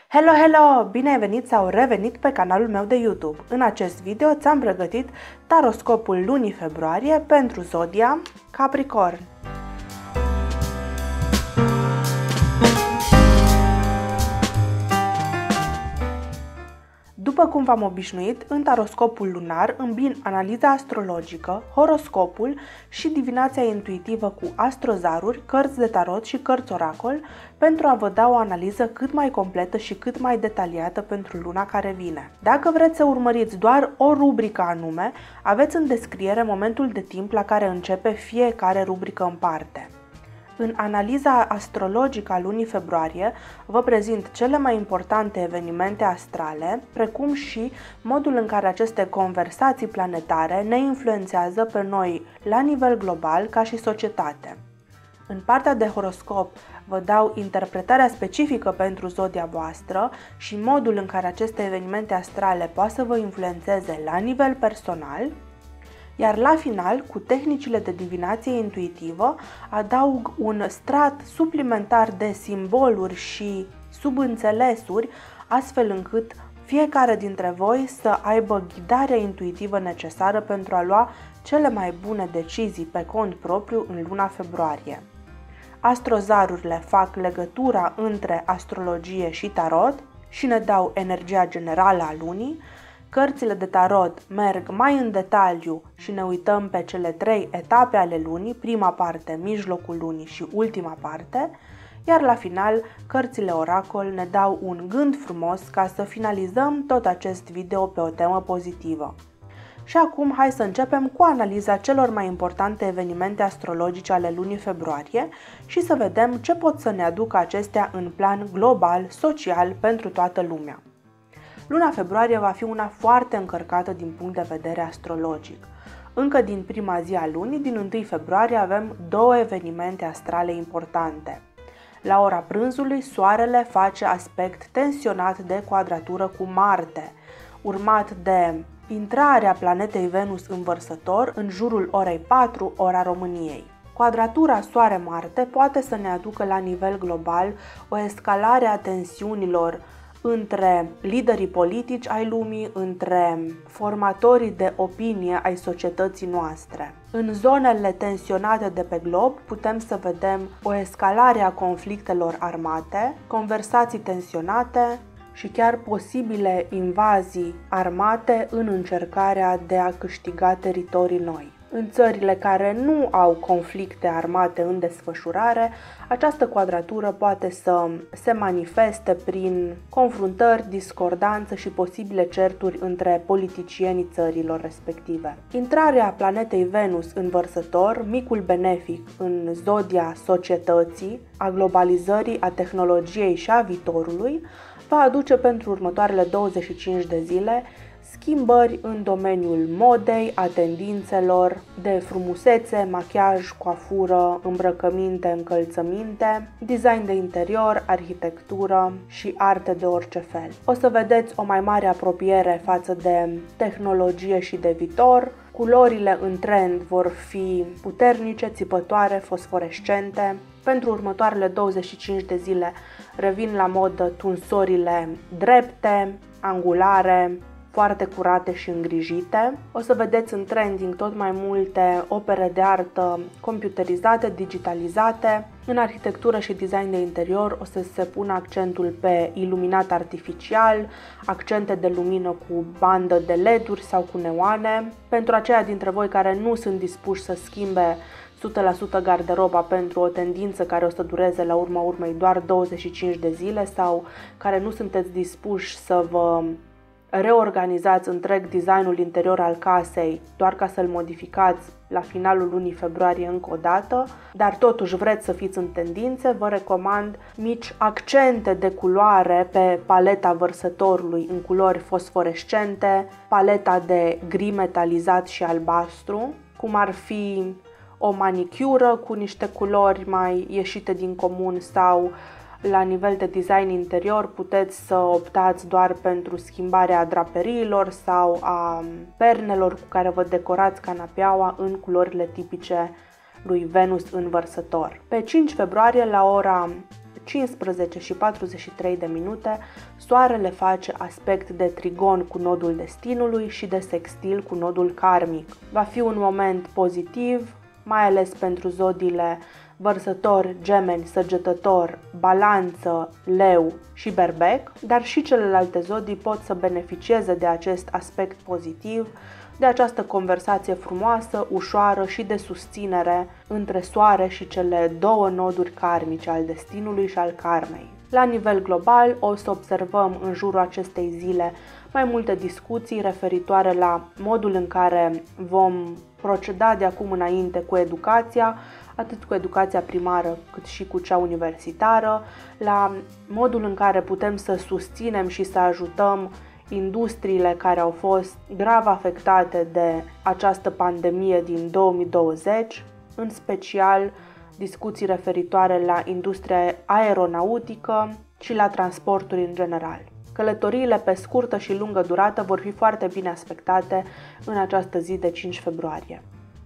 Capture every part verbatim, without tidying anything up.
Hello, hello! Bine ai venit sau revenit pe canalul meu de YouTube. În acest video ți-am pregătit taroscopul lunii februarie pentru zodia Capricorn. După cum v-am obișnuit, în taroscopul lunar îmbin analiza astrologică, horoscopul și divinația intuitivă cu astrozaruri, cărți de tarot și cărți oracol pentru a vă da o analiză cât mai completă și cât mai detaliată pentru luna care vine. Dacă vreți să urmăriți doar o rubrică anume, aveți în descriere momentul de timp la care începe fiecare rubrică în parte. În analiza astrologică a lunii februarie vă prezint cele mai importante evenimente astrale, precum și modul în care aceste conversații planetare ne influențează pe noi la nivel global ca și societate. În partea de horoscop vă dau interpretarea specifică pentru zodia voastră și modul în care aceste evenimente astrale poate să vă influențeze la nivel personal. Iar la final, cu tehnicile de divinație intuitivă, adaug un strat suplimentar de simboluri și subînțelesuri, astfel încât fiecare dintre voi să aibă ghidarea intuitivă necesară pentru a lua cele mai bune decizii pe cont propriu în luna februarie. Astrozarurile fac legătura între astrologie și tarot și ne dau energia generală a lunii. Cărțile de tarot merg mai în detaliu și ne uităm pe cele trei etape ale lunii, prima parte, mijlocul lunii și ultima parte, iar la final, cărțile oracol ne dau un gând frumos ca să finalizăm tot acest video pe o temă pozitivă. Și acum hai să începem cu analiza celor mai importante evenimente astrologice ale lunii februarie și să vedem ce pot să ne aducă acestea în plan global, social, pentru toată lumea. Luna februarie va fi una foarte încărcată din punct de vedere astrologic. Încă din prima zi a lunii, din întâi februarie, avem două evenimente astrale importante. La ora prânzului, Soarele face aspect tensionat de quadratură cu Marte, urmat de intrarea planetei Venus în Vărsător în jurul orei patru, ora României. Quadratura Soare-Marte poate să ne aducă la nivel global o escalare a tensiunilor între liderii politici ai lumii, între formatorii de opinie ai societății noastre. În zonele tensionate de pe glob putem să vedem o escalare a conflictelor armate, conversații tensionate și chiar posibile invazii armate în încercarea de a câștiga teritorii noi. În țările care nu au conflicte armate în desfășurare, această quadratură poate să se manifeste prin confruntări, discordanță și posibile certuri între politicienii țărilor respective. Intrarea planetei Venus în Vărsător, micul benefic în zodia societății, a globalizării, a tehnologiei și a viitorului, va aduce pentru următoarele douăzeci și cinci de zile schimbări în domeniul modei, a tendințelor de frumusețe, machiaj, coafură, îmbrăcăminte, încălțăminte, design de interior, arhitectură și arte de orice fel. O să vedeți o mai mare apropiere față de tehnologie și de viitor. Culorile în trend vor fi puternice, țipătoare, fosforescente. Pentru următoarele douăzeci și cinci de zile revin la modă tunsorile drepte, angulare, foarte curate și îngrijite. O să vedeți în trending tot mai multe opere de artă computerizate, digitalizate. În arhitectură și design de interior o să se pună accentul pe iluminat artificial, accente de lumină cu bandă de L E D-uri sau cu neoane. Pentru aceia dintre voi care nu sunt dispuși să schimbe o sută la sută garderoba pentru o tendință care o să dureze la urma urmei doar douăzeci și cinci de zile sau care nu sunteți dispuși să vă reorganizați întreg designul interior al casei doar ca să-l modificați la finalul lunii februarie încă o dată, dar totuși vreți să fiți în tendințe, vă recomand mici accente de culoare pe paleta Vărsătorului în culori fosforescente, paleta de gri metalizat și albastru, cum ar fi o manicură cu niște culori mai ieșite din comun sau la nivel de design interior puteți să optați doar pentru schimbarea draperiilor sau a pernelor cu care vă decorați canapeaua în culorile tipice lui Venus în Vărsător. Pe cinci februarie la ora cincisprezece și patruzeci și trei de minute, Soarele face aspect de trigon cu nodul destinului și de sextil cu nodul karmic. Va fi un moment pozitiv, mai ales pentru zodiile Vărsător, Gemeni, Săgetător, Balanță, Leu și Berbec, dar și celelalte zodii pot să beneficieze de acest aspect pozitiv, de această conversație frumoasă, ușoară și de susținere între Soare și cele două noduri karmice, al destinului și al karmei. La nivel global, o să observăm în jurul acestei zile mai multe discuții referitoare la modul în care vom proceda de acum înainte cu educația, atât cu educația primară cât și cu cea universitară, la modul în care putem să susținem și să ajutăm industriile care au fost grav afectate de această pandemie din două mii douăzeci, în special discuții referitoare la industria aeronautică și la transporturi în general. Călătoriile pe scurtă și lungă durată vor fi foarte bine aspectate în această zi de cinci februarie.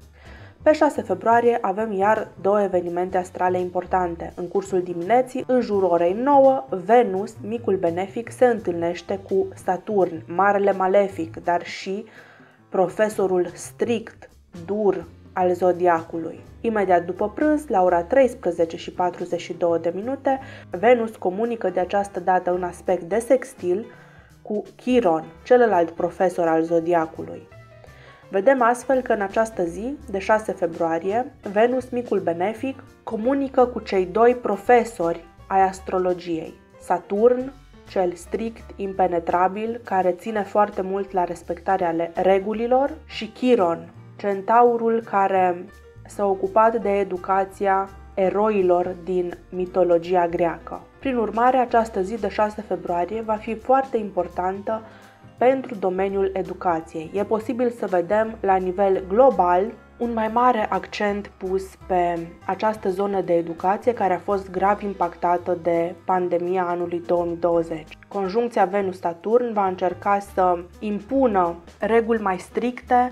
Pe șase februarie avem iar două evenimente astrale importante. În cursul dimineții, în jurul orei nouă, Venus, micul benefic, se întâlnește cu Saturn, marele malefic, dar și profesorul strict, dur al zodiacului. Imediat după prânz, la ora treisprezece și patruzeci și două de minute, Venus comunică de această dată în aspect de sextil cu Chiron, celălalt profesor al zodiacului. Vedem astfel că în această zi, de șase februarie, Venus, micul benefic, comunică cu cei doi profesori ai astrologiei. Saturn, cel strict, impenetrabil, care ține foarte mult la respectarea regulilor, și Chiron, centaurul care s-a ocupat de educația eroilor din mitologia greacă. Prin urmare, această zi de șase februarie va fi foarte importantă pentru domeniul educației. E posibil să vedem la nivel global un mai mare accent pus pe această zonă de educație care a fost grav impactată de pandemia anului două mii douăzeci. Conjuncția Venus-Saturn va încerca să impună reguli mai stricte,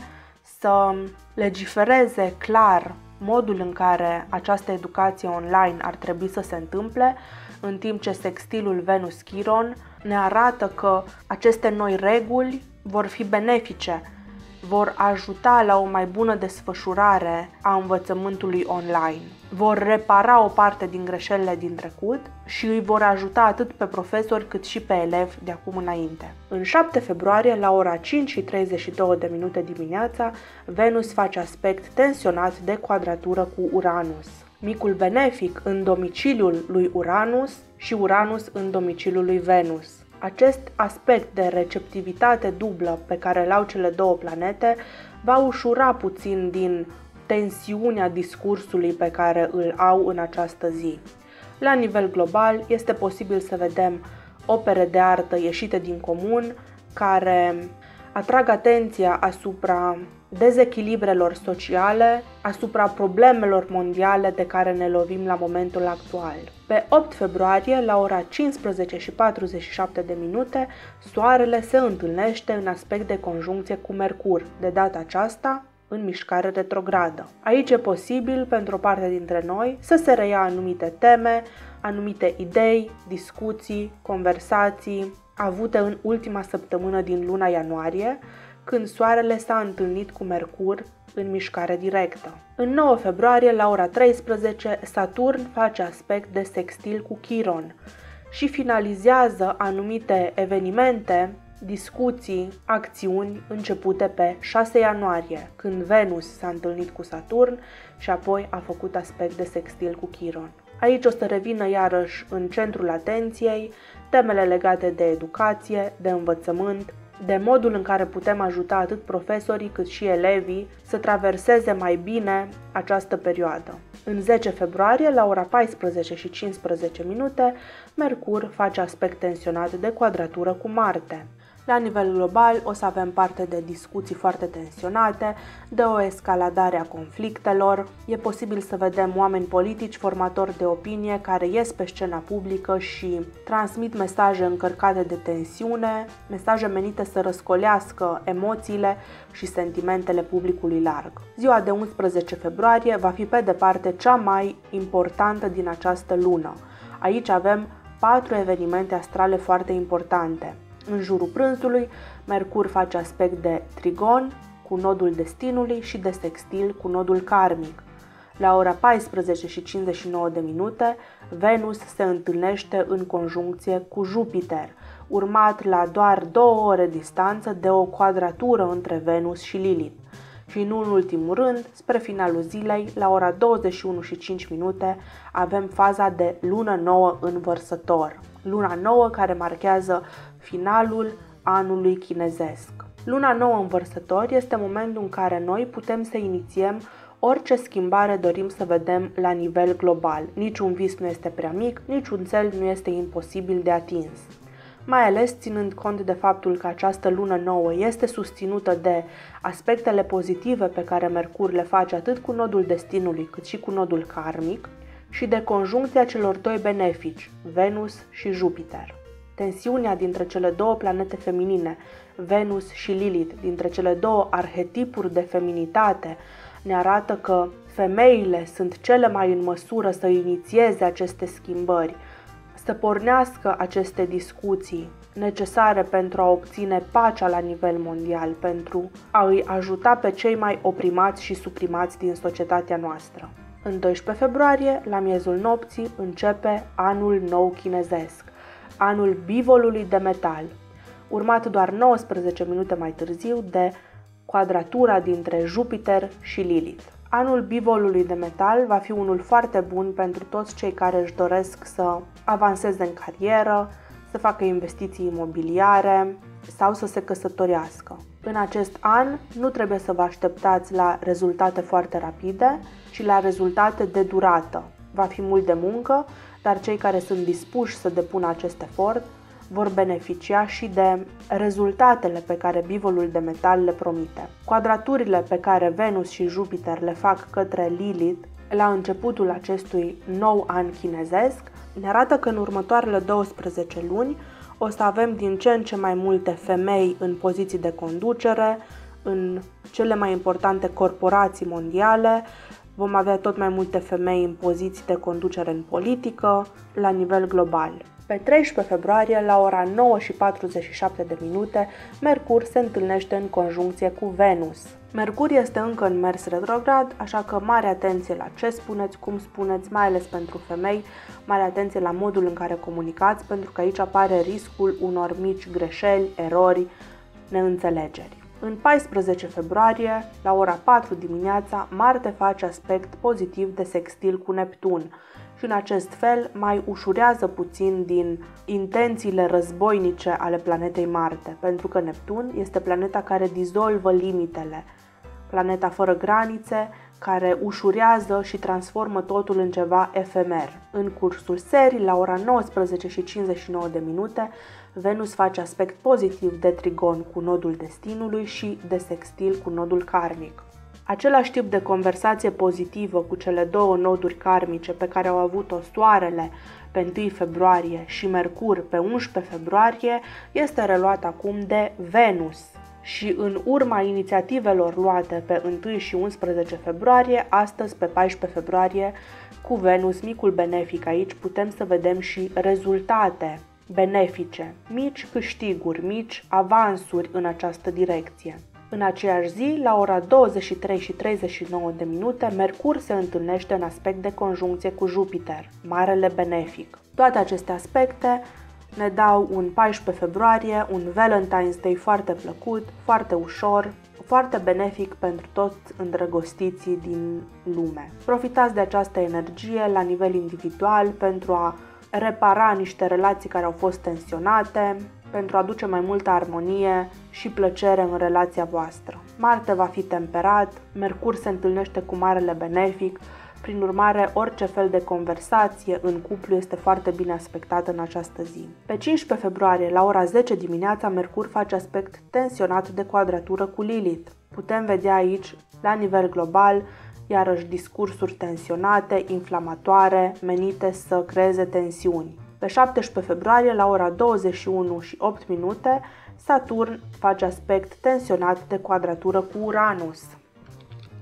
să legifereze clar modul în care această educație online ar trebui să se întâmple, în timp ce sextilul Venus-Chiron ne arată că aceste noi reguli vor fi benefice, vor ajuta la o mai bună desfășurare a învățământului online, vor repara o parte din greșelile din trecut și îi vor ajuta atât pe profesori cât și pe elevi de acum înainte. În șapte februarie, la ora cinci și treizeci și două de minute dimineața, Venus face aspect tensionat de quadratură cu Uranus. Micul benefic în domiciliul lui Uranus și Uranus în domiciliul lui Venus. Acest aspect de receptivitate dublă pe care îl au cele două planete va ușura puțin din tensiunea discursului pe care îl au în această zi. La nivel global, este posibil să vedem opere de artă ieșite din comun care atrag atenția asupra dezechilibrelor sociale, asupra problemelor mondiale de care ne lovim la momentul actual. Pe opt februarie, la ora cincisprezece și patruzeci și șapte de minute, Soarele se întâlnește în aspect de conjuncție cu Mercur, de data aceasta în mișcare retrogradă. Aici e posibil, pentru o parte dintre noi, să se reia anumite teme, anumite idei, discuții, conversații avute în ultima săptămână din luna ianuarie, când Soarele s-a întâlnit cu Mercur în mișcare directă. În nouă februarie, la ora treisprezece, Saturn face aspect de sextil cu Chiron și finalizează anumite evenimente, discuții, acțiuni începute pe șase ianuarie, când Venus s-a întâlnit cu Saturn și apoi a făcut aspect de sextil cu Chiron. Aici o să revină iarăși în centrul atenției temele legate de educație, de învățământ, de modul în care putem ajuta atât profesorii cât și elevii să traverseze mai bine această perioadă. În zece februarie, la ora paisprezece și cincisprezece minute, Mercur face aspect tensionat de quadratură cu Marte. La nivel global o să avem parte de discuții foarte tensionate, de o escaladare a conflictelor. E posibil să vedem oameni politici, formatori de opinie, care ies pe scena publică și transmit mesaje încărcate de tensiune, mesaje menite să răscolească emoțiile și sentimentele publicului larg. Ziua de unsprezece februarie va fi pe departe cea mai importantă din această lună. Aici avem patru evenimente astrale foarte importante. În jurul prânzului, Mercur face aspect de trigon cu nodul destinului și de sextil cu nodul karmic. La ora paisprezece și cincizeci și nouă de minute, Venus se întâlnește în conjuncție cu Jupiter, urmat la doar două ore distanță de o quadratură între Venus și Lilith. Și nu în ultimul rând, spre finalul zilei, la ora douăzeci și unu și cinci minute, avem faza de lună nouă în Vărsător. Luna nouă care marchează finalul anului chinezesc. Luna nouă în Vărsător este momentul în care noi putem să inițiem orice schimbare dorim să vedem la nivel global. Niciun vis nu este prea mic, niciun cel nu este imposibil de atins. Mai ales ținând cont de faptul că această lună nouă este susținută de aspectele pozitive pe care Mercur le face atât cu nodul destinului cât și cu nodul karmic și de conjuncția celor doi benefici, Venus și Jupiter. Tensiunea dintre cele două planete feminine, Venus și Lilith, dintre cele două arhetipuri de feminitate, ne arată că femeile sunt cele mai în măsură să inițieze aceste schimbări, să pornească aceste discuții necesare pentru a obține pacea la nivel mondial, pentru a îi ajuta pe cei mai oprimați și suprimați din societatea noastră. În doisprezece februarie, la miezul nopții, începe anul nou chinezesc, anul bivolului de metal, urmat doar nouăsprezece minute mai târziu de quadratura dintre Jupiter și Lilith. Anul bivolului de metal va fi unul foarte bun pentru toți cei care își doresc să avanseze în carieră, să facă investiții imobiliare sau să se căsătorească. În acest an nu trebuie să vă așteptați la rezultate foarte rapide, ci la rezultate de durată. Va fi mult de muncă, dar cei care sunt dispuși să depună acest efort vor beneficia și de rezultatele pe care bivolul de metal le promite. Quadraturile pe care Venus și Jupiter le fac către Lilith la începutul acestui nou an chinezesc ne arată că în următoarele douăsprezece luni o să avem din ce în ce mai multe femei în poziții de conducere, în cele mai importante corporații mondiale, vom avea tot mai multe femei în poziții de conducere în politică, la nivel global. Pe treisprezece februarie, la ora nouă și patruzeci și șapte de minute, Mercur se întâlnește în conjuncție cu Venus. Mercur este încă în mers retrograd, așa că mare atenție la ce spuneți, cum spuneți, mai ales pentru femei, mare atenție la modul în care comunicați, pentru că aici apare riscul unor mici greșeli, erori, neînțelegeri. În paisprezece februarie, la ora patru dimineața, Marte face aspect pozitiv de sextil cu Neptun și în acest fel mai ușurează puțin din intențiile războinice ale planetei Marte, pentru că Neptun este planeta care dizolvă limitele, planeta fără granițe, care ușurează și transformă totul în ceva efemer. În cursul serii, la ora nouăsprezece și cincizeci și nouă de minute, Venus face aspect pozitiv de trigon cu nodul destinului și de sextil cu nodul karmic. Același tip de conversație pozitivă cu cele două noduri karmice pe care au avut-o Soarele pe întâi februarie și Mercur pe unsprezece februarie este reluat acum de Venus. Și în urma inițiativelor luate pe întâi și unsprezece februarie, astăzi pe paisprezece februarie, cu Venus, micul benefic aici, putem să vedem și rezultate benefice, mici câștiguri, mici avansuri în această direcție. În aceeași zi, la ora douăzeci și trei și treizeci și nouă de minute, Mercur se întâlnește în aspect de conjuncție cu Jupiter, marele benefic. Toate aceste aspecte ne dau un paisprezece februarie, un Valentine's Day foarte plăcut, foarte ușor, foarte benefic pentru toți îndrăgostiții din lume. Profitați de această energie la nivel individual pentru a repara niște relații care au fost tensionate, pentru a aduce mai multă armonie și plăcere în relația voastră. Marte va fi temperat, Mercur se întâlnește cu marele benefic, prin urmare orice fel de conversație în cuplu este foarte bine aspectată în această zi. Pe cincisprezece februarie, la ora zece dimineața, Mercur face aspect tensionat de quadratură cu Lilith. Putem vedea aici, la nivel global, iarăși discursuri tensionate, inflamatoare, menite să creeze tensiuni. Pe șaptesprezece februarie, la ora douăzeci și unu și opt minute, Saturn face aspect tensionat de quadratură cu Uranus.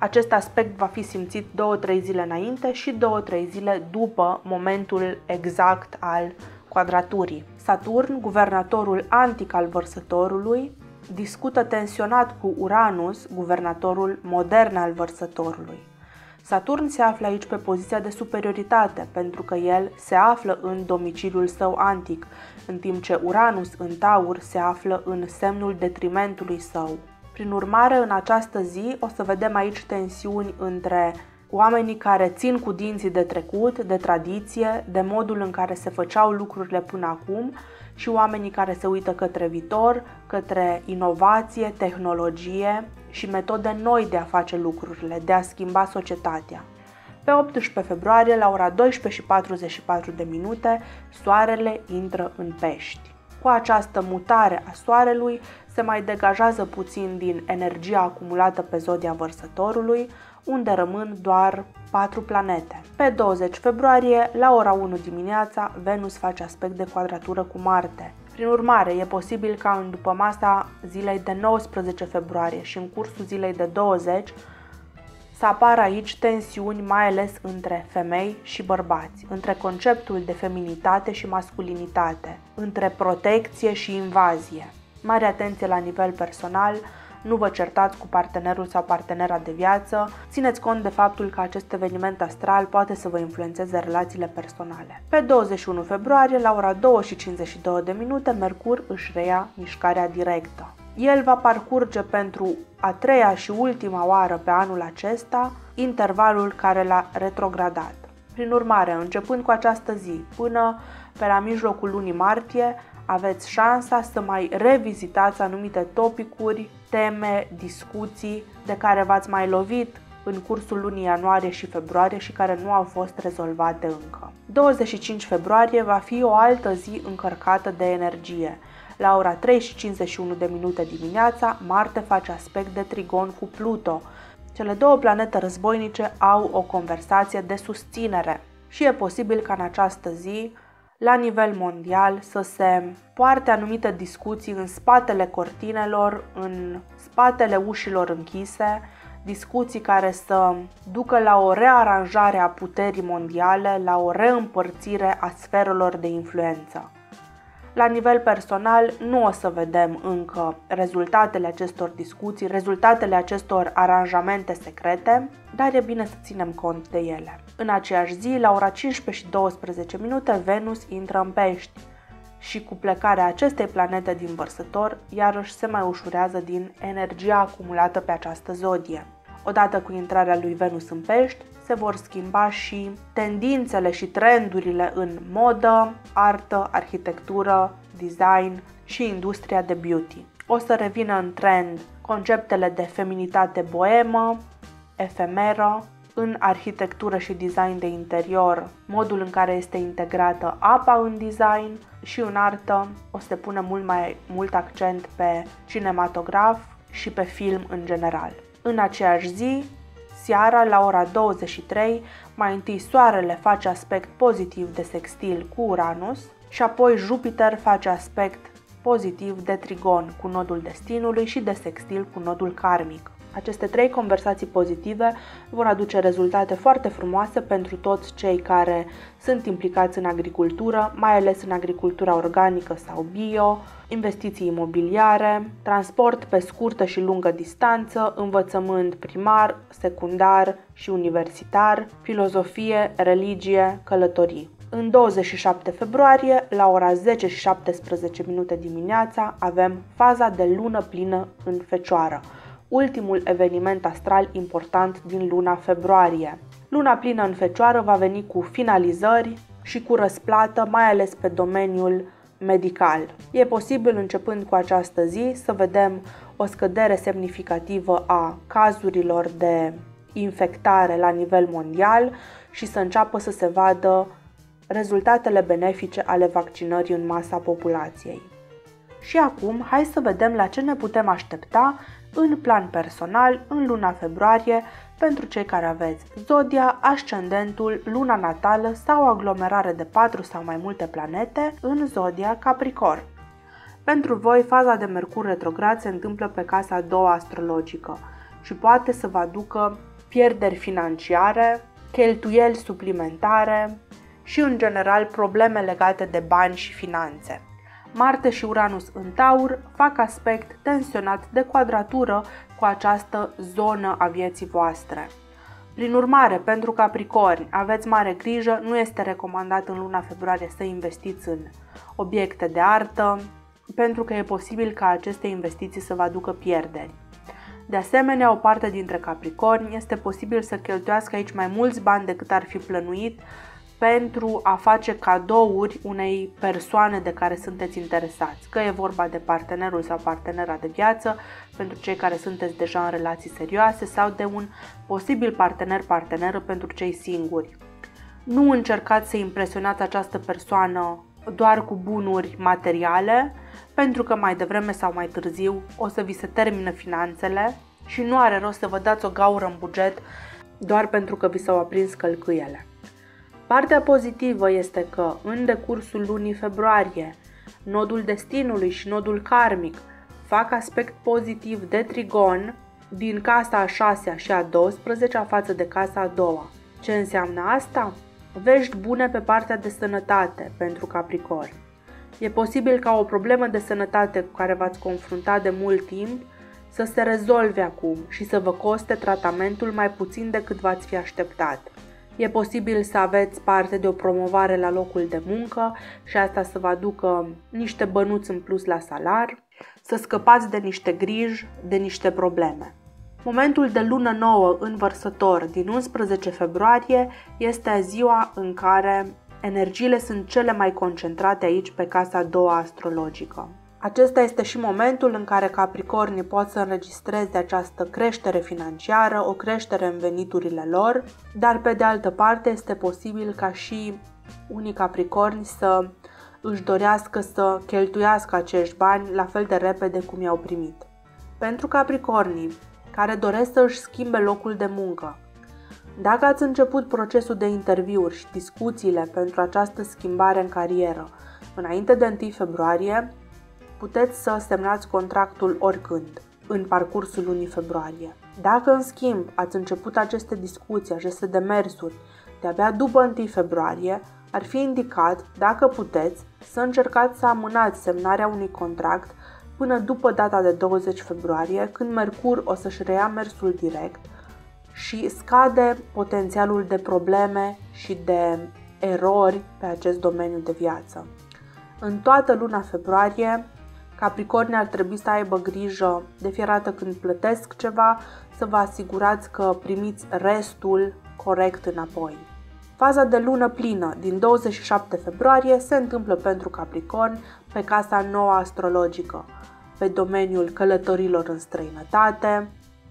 Acest aspect va fi simțit două-trei zile înainte și două-trei zile după momentul exact al quadraturii. Saturn, guvernatorul antic al Vărsătorului, discută tensionat cu Uranus, guvernatorul modern al Vărsătorului. Saturn se află aici pe poziția de superioritate, pentru că el se află în domiciliul său antic, în timp ce Uranus în Taur se află în semnul detrimentului său. Prin urmare, în această zi o să vedem aici tensiuni între oamenii care țin cu dinții de trecut, de tradiție, de modul în care se făceau lucrurile până acum și oamenii care se uită către viitor, către inovație, tehnologie și metode noi de a face lucrurile, de a schimba societatea. Pe optsprezece februarie, la ora douăsprezece și patruzeci și patru de minute, Soarele intră în Pești. Cu această mutare a Soarelui se mai degajează puțin din energia acumulată pe zodia Vărsătorului, unde rămân doar patru planete. Pe douăzeci februarie, la ora unu dimineața, Venus face aspect de quadratură cu Marte. Prin urmare, e posibil ca în dupămasa zilei de nouăsprezece februarie și în cursul zilei de douăzeci să apară aici tensiuni, mai ales între femei și bărbați, între conceptul de feminitate și masculinitate, între protecție și invazie. Mare atenție la nivel personal, nu vă certați cu partenerul sau partenera de viață, țineți cont de faptul că acest eveniment astral poate să vă influențeze relațiile personale. Pe douăzeci și unu februarie, la ora două și cincizeci și două de minute, Mercur își reia mișcarea directă. El va parcurge pentru a treia și ultima oară pe anul acesta intervalul care l-a retrogradat. Prin urmare, începând cu această zi până pe la mijlocul lunii martie, aveți șansa să mai revizitați anumite topicuri, teme, discuții de care v-ați mai lovit în cursul lunii ianuarie și februarie și care nu au fost rezolvate încă. douăzeci și cinci februarie va fi o altă zi încărcată de energie. La ora trei și cincizeci și unu de minute dimineața, Marte face aspect de trigon cu Pluto. Cele două planete războinice au o conversație de susținere și e posibil ca în această zi, la nivel mondial, să se poarte anumite discuții în spatele cortinelor, în spatele ușilor închise, discuții care să ducă la o rearanjare a puterii mondiale, la o reîmpărțire a sferelor de influență. La nivel personal, nu o să vedem încă rezultatele acestor discuții, rezultatele acestor aranjamente secrete, dar e bine să ținem cont de ele. În aceeași zi, la ora cincisprezece și douăsprezece minute, Venus intră în Pești și cu plecarea acestei planete din Vărsător, iarăși se mai ușurează din energia acumulată pe această zodie. Odată cu intrarea lui Venus în Pești, se vor schimba și tendințele și trendurile în modă, artă, arhitectură, design și industria de beauty. O să revină în trend conceptele de feminitate boemă, efemeră, în arhitectură și design de interior, modul în care este integrată apa în design și în artă o să se pune mult mai mult accent pe cinematograf și pe film în general. În aceeași zi, seara, la ora douăzeci și trei, mai întâi Soarele face aspect pozitiv de sextil cu Uranus și apoi Jupiter face aspect pozitiv de trigon cu nodul destinului și de sextil cu nodul karmic. Aceste trei conversații pozitive vor aduce rezultate foarte frumoase pentru toți cei care sunt implicați în agricultură, mai ales în agricultura organică sau bio, investiții imobiliare, transport pe scurtă și lungă distanță, învățământ primar, secundar și universitar, filozofie, religie, călătorii. În douăzeci și șapte februarie, la ora zece și șaptesprezece minute dimineața, avem faza de lună plină în Fecioară, ultimul eveniment astral important din luna februarie. Luna plină în Fecioară va veni cu finalizări și cu răsplată, mai ales pe domeniul medical. E posibil, începând cu această zi, să vedem o scădere semnificativă a cazurilor de infectare la nivel mondial și să înceapă să se vadă rezultatele benefice ale vaccinării în masa populației. Și acum, hai să vedem la ce ne putem aștepta în plan personal în luna februarie pentru cei care aveți zodia, ascendentul, luna natală sau o aglomerare de patru sau mai multe planete în zodia Capricorn. Pentru voi, faza de Mercur retrograd se întâmplă pe casa a doua astrologică și poate să vă aducă pierderi financiare, cheltuieli suplimentare și, în general, probleme legate de bani și finanțe. Marte și Uranus în Taur fac aspect tensionat de quadratură cu această zonă a vieții voastre. Prin urmare, pentru Capricorni, aveți mare grijă, nu este recomandat în luna februarie să investiți în obiecte de artă, pentru că e posibil ca aceste investiții să vă aducă pierderi. De asemenea, o parte dintre Capricorni este posibil să cheltuiască aici mai mulți bani decât ar fi plănuit pentru a face cadouri unei persoane de care sunteți interesați, că e vorba de partenerul sau partenera de viață, pentru cei care sunteți deja în relații serioase, sau de un posibil partener-parteneră pentru cei singuri. Nu încercați să impresionați această persoană doar cu bunuri materiale, pentru că mai devreme sau mai târziu o să vi se termină finanțele și nu are rost să vă dați o gaură în buget doar pentru că vi s-au aprins călcâiele. Partea pozitivă este că în decursul lunii februarie, nodul destinului și nodul karmic fac aspect pozitiv de trigon din casa a șasea și a douăsprezecea față de casa a doua. Ce înseamnă asta? Vești bune pe partea de sănătate pentru Capricorni. E posibil ca o problemă de sănătate cu care v-ați confruntat de mult timp să se rezolve acum și să vă coste tratamentul mai puțin decât v-ați fi așteptat. E posibil să aveți parte de o promovare la locul de muncă și asta să vă aducă niște bănuți în plus la salar, să scăpați de niște griji, de niște probleme. Momentul de lună nouă în Vărsător din unsprezece februarie este ziua în care energiile sunt cele mai concentrate aici pe casa a doua astrologică. Acesta este și momentul în care Capricornii pot să înregistreze această creștere financiară, o creștere în veniturile lor, dar pe de altă parte este posibil ca și unii Capricorni să își dorească să cheltuiască acești bani la fel de repede cum i-au primit. Pentru Capricornii care doresc să își schimbe locul de muncă, dacă ați început procesul de interviuri și discuțiile pentru această schimbare în carieră înainte de întâi februarie, puteți să semnați contractul oricând, în parcursul lunii februarie. Dacă, în schimb, ați început aceste discuții, aceste demersuri, de-abia după întâi februarie, ar fi indicat, dacă puteți, să încercați să amânați semnarea unui contract până după data de douăzeci februarie, când Mercur o să-și reia mersul direct și scade potențialul de probleme și de erori pe acest domeniu de viață. În toată luna februarie, Capricornii ar trebui să aibă grijă de fiecare dată când plătesc ceva, să vă asigurați că primiți restul corect înapoi. Faza de lună plină din douăzeci și șapte februarie se întâmplă pentru Capricorni pe casa nouă astrologică, pe domeniul călătorilor în străinătate,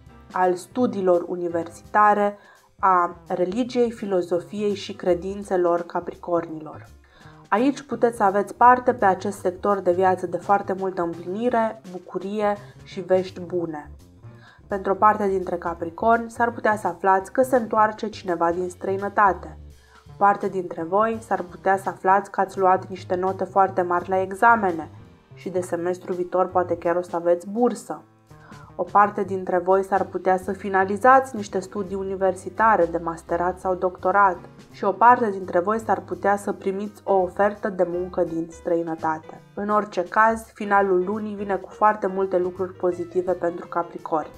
al studiilor universitare, a religiei, filozofiei și credințelor Capricornilor. Aici puteți să aveți parte pe acest sector de viață de foarte multă împlinire, bucurie și vești bune. Pentru o parte dintre Capricorni s-ar putea să aflați că se întoarce cineva din străinătate. Parte dintre voi s-ar putea să aflați că ați luat niște note foarte mari la examene și de semestru viitor poate chiar o să aveți bursă. O parte dintre voi s-ar putea să finalizați niște studii universitare de masterat sau doctorat și o parte dintre voi s-ar putea să primiți o ofertă de muncă din străinătate. În orice caz, finalul lunii vine cu foarte multe lucruri pozitive pentru Capricorni.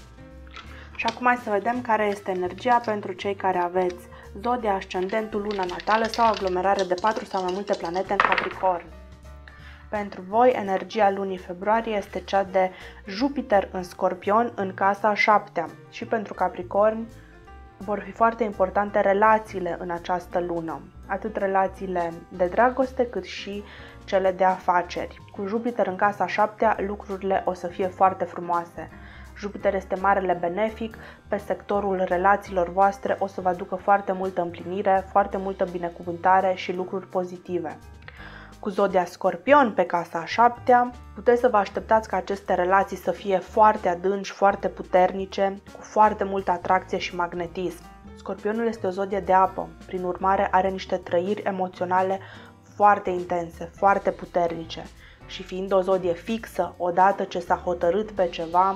Și acum hai să vedem care este energia pentru cei care aveți zodia, ascendentul, luna natală sau aglomerare de patru sau mai multe planete în Capricorn. Pentru voi, energia lunii februarie este cea de Jupiter în Scorpion în casa a șaptea și pentru Capricorni vor fi foarte importante relațiile în această lună, atât relațiile de dragoste cât și cele de afaceri. Cu Jupiter în casa a șaptea, lucrurile o să fie foarte frumoase. Jupiter este marele benefic, pe sectorul relațiilor voastre o să vă aducă foarte multă împlinire, foarte multă binecuvântare și lucruri pozitive. Cu zodia Scorpion pe casa a șaptea, puteți să vă așteptați ca aceste relații să fie foarte adânci, foarte puternice, cu foarte multă atracție și magnetism. Scorpionul este o zodie de apă, prin urmare are niște trăiri emoționale foarte intense, foarte puternice și fiind o zodie fixă, odată ce s-a hotărât pe ceva,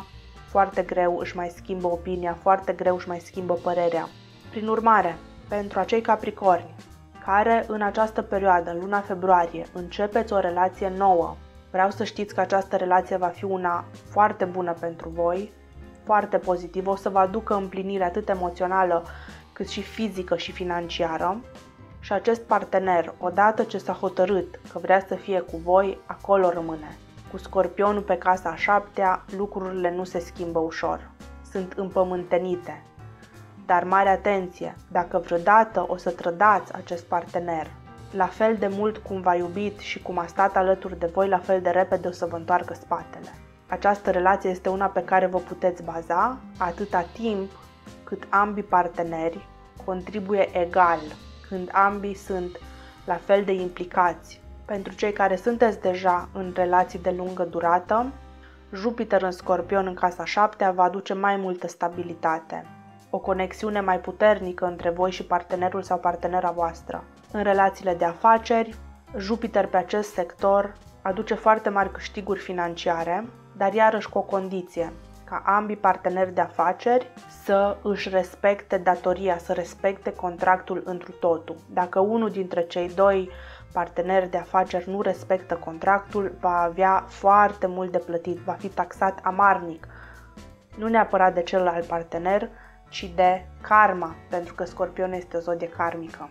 foarte greu își mai schimbă opinia, foarte greu își mai schimbă părerea. Prin urmare, pentru acei capricorni care în această perioadă, în luna februarie, începeți o relație nouă, vreau să știți că această relație va fi una foarte bună pentru voi, foarte pozitivă, o să vă aducă împlinire atât emoțională cât și fizică și financiară. Și acest partener, odată ce s-a hotărât că vrea să fie cu voi, acolo rămâne. Cu Scorpionul pe casa a șaptea, lucrurile nu se schimbă ușor. Sunt împământenite. Dar mare atenție, dacă vreodată o să trădați acest partener, la fel de mult cum v-a iubit și cum a stat alături de voi, la fel de repede o să vă întoarcă spatele. Această relație este una pe care vă puteți baza atâta timp cât ambii parteneri contribuie egal, când ambii sunt la fel de implicați. Pentru cei care sunteți deja în relații de lungă durată, Jupiter în Scorpion în casa șaptea va aduce mai multă stabilitate, o conexiune mai puternică între voi și partenerul sau partenera voastră. În relațiile de afaceri, Jupiter pe acest sector aduce foarte mari câștiguri financiare, dar iarăși cu o condiție, ca ambii parteneri de afaceri să își respecte datoria, să respecte contractul întru totul. Dacă unul dintre cei doi parteneri de afaceri nu respectă contractul, va avea foarte mult de plătit, va fi taxat amarnic, nu neapărat de celălalt partener, ci de karma, pentru că Scorpion este o zodie karmică.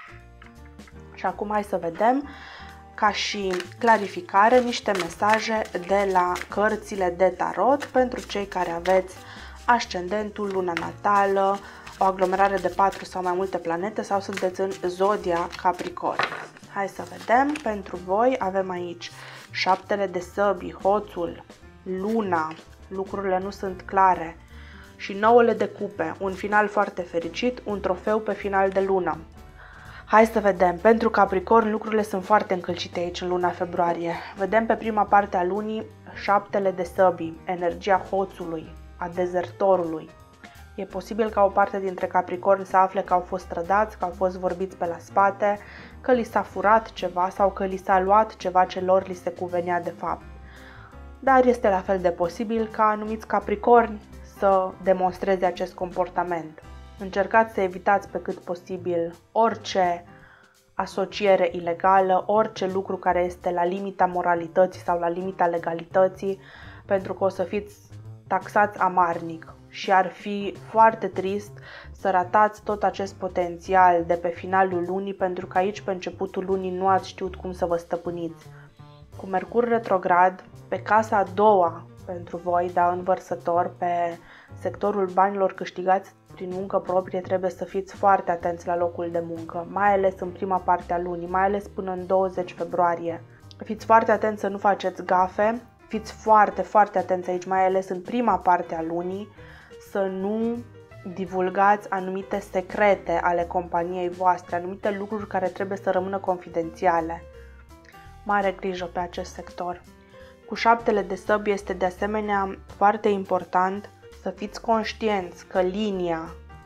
Și acum hai să vedem, ca și clarificare, niște mesaje de la cărțile de tarot pentru cei care aveți ascendentul, luna natală, o aglomerare de patru sau mai multe planete sau sunteți în zodia Capricorn. Hai să vedem, pentru voi avem aici șaptele de săbii, hoțul, luna, lucrurile nu sunt clare, și nouăle de cupe, un final foarte fericit, un trofeu pe final de lună. Hai să vedem, pentru Capricorn lucrurile sunt foarte încălcite aici în luna februarie. Vedem pe prima parte a lunii șaptele de săbii, energia hoțului, a dezertorului. E posibil ca o parte dintre Capricorn să afle că au fost trădați, că au fost vorbiți pe la spate, că li s-a furat ceva sau că li s-a luat ceva ce lor li se cuvenea de fapt. Dar este la fel de posibil ca anumiți Capricorni să demonstreze acest comportament. Încercați să evitați pe cât posibil orice asociere ilegală, orice lucru care este la limita moralității sau la limita legalității, pentru că o să fiți taxați amarnic și ar fi foarte trist să ratați tot acest potențial de pe finalul lunii, pentru că aici pe începutul lunii nu ați știut cum să vă stăpâniți. Cu Mercur retrograd, pe casa a doua pentru voi, dar în Vărsător, pe sectorul banilor câștigați prin muncă proprie, trebuie să fiți foarte atenți la locul de muncă, mai ales în prima parte a lunii, mai ales până în douăzeci februarie. Fiți foarte atenți să nu faceți gafe, fiți foarte, foarte atenți aici, mai ales în prima parte a lunii, să nu divulgați anumite secrete ale companiei voastre, anumite lucruri care trebuie să rămână confidențiale. Mare grijă pe acest sector. Cu șaptele de săbi este de asemenea foarte important să fiți conștienți că linia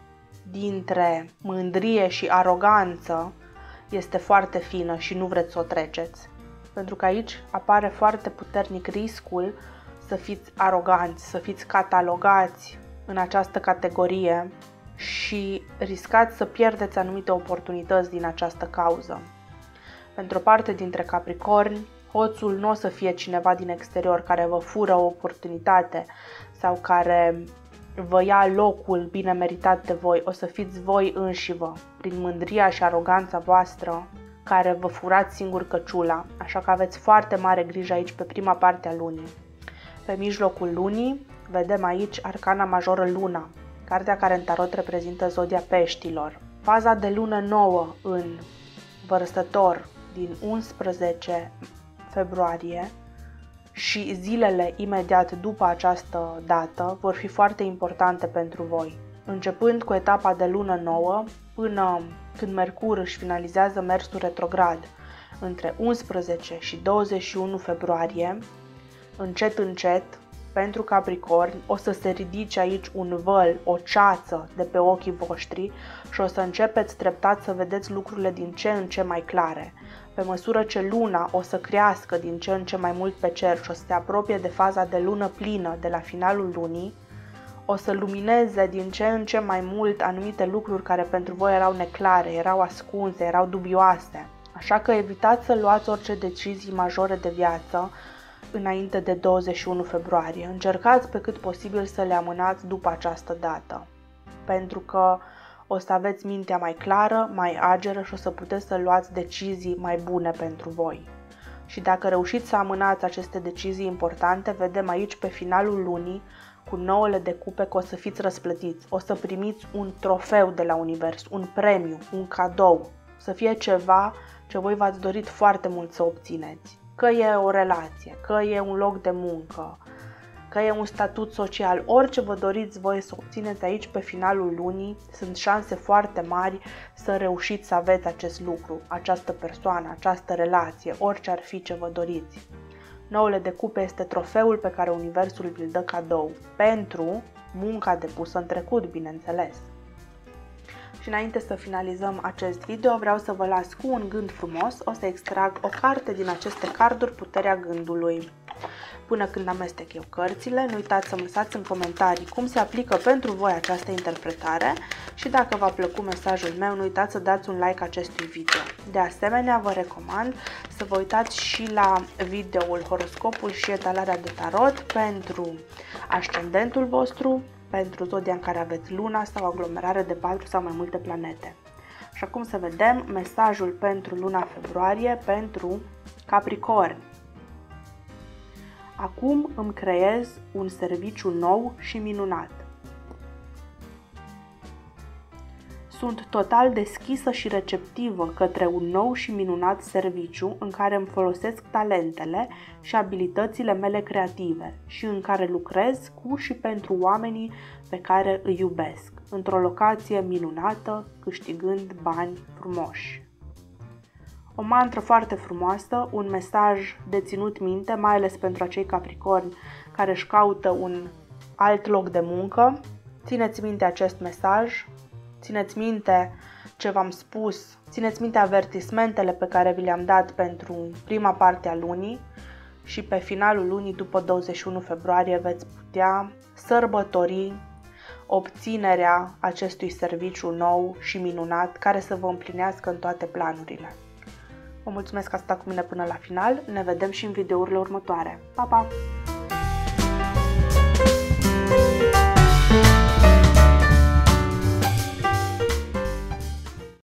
dintre mândrie și aroganță este foarte fină și nu vreți să o treceți. Pentru că aici apare foarte puternic riscul să fiți aroganți, să fiți catalogați în această categorie și riscați să pierdeți anumite oportunități din această cauză. Pentru o parte dintre Capricorni, hoțul nu o să fie cineva din exterior care vă fură o oportunitate sau care vă ia locul bine meritat de voi. O să fiți voi înșivă, prin mândria și aroganța voastră, care vă furați singur căciula, așa că aveți foarte mare grijă aici pe prima parte a lunii. Pe mijlocul lunii vedem aici arcana majoră Luna, cartea care în tarot reprezintă zodia peștilor. Faza de lună nouă în Vărsător din unsprezece februarie și zilele imediat după această dată vor fi foarte importante pentru voi. Începând cu etapa de lună nouă până când Mercur își finalizează mersul retrograd între unsprezece și douăzeci și unu februarie, încet încet, pentru Capricorni, o să se ridice aici un văl, o ceață de pe ochii voștri și o să începeți treptat să vedeți lucrurile din ce în ce mai clare. Pe măsură ce luna o să crească din ce în ce mai mult pe cer și o să se apropie de faza de lună plină de la finalul lunii, o să lumineze din ce în ce mai mult anumite lucruri care pentru voi erau neclare, erau ascunse, erau dubioase. Așa că evitați să luați orice decizii majore de viață înainte de douăzeci și unu februarie. Încercați pe cât posibil să le amânați după această dată, pentru că o să aveți mintea mai clară, mai ageră și o să puteți să luați decizii mai bune pentru voi. Și dacă reușiți să amânați aceste decizii importante, vedem aici pe finalul lunii, cu nouăle de cupe, că o să fiți răsplătiți, o să primiți un trofeu de la univers, un premiu, un cadou, să fie ceva ce voi v-ați dorit foarte mult să obțineți. Că e o relație, că e un loc de muncă, că e un statut social, orice vă doriți voi să obțineți aici pe finalul lunii, sunt șanse foarte mari să reușiți să aveți acest lucru, această persoană, această relație, orice ar fi ce vă doriți. Noule de cupe este trofeul pe care universul vi-l dă cadou, pentru munca depusă în trecut, bineînțeles. Și înainte să finalizăm acest video, vreau să vă las cu un gând frumos. O să extrag o carte din aceste carduri, Puterea Gândului. Până când amestec eu cărțile, nu uitați să-mi lăsați în comentarii cum se aplică pentru voi această interpretare și dacă v-a plăcut mesajul meu, nu uitați să dați un like acestui video. De asemenea, vă recomand să vă uitați și la videoul Horoscopul și etalarea de tarot pentru ascendentul vostru, pentru zodia în care aveți luna sau aglomerare de patru sau mai multe planete. Și acum să vedem mesajul pentru luna februarie pentru Capricorn. Acum îmi creez un serviciu nou și minunat. Sunt total deschisă și receptivă către un nou și minunat serviciu în care îmi folosesc talentele și abilitățile mele creative și în care lucrez cu și pentru oamenii pe care îi iubesc, într-o locație minunată, câștigând bani frumoși. O mantră foarte frumoasă, un mesaj de ținut minte, mai ales pentru acei capricorni care își caută un alt loc de muncă. Țineți minte acest mesaj, țineți minte ce v-am spus, țineți minte avertismentele pe care vi le-am dat pentru prima parte a lunii și pe finalul lunii, după douăzeci și unu februarie, veți putea sărbători obținerea acestui serviciu nou și minunat care să vă împlinească în toate planurile. Vă mulțumesc că ați stat cu mine până la final, ne vedem și în videourile următoare. Pa, pa!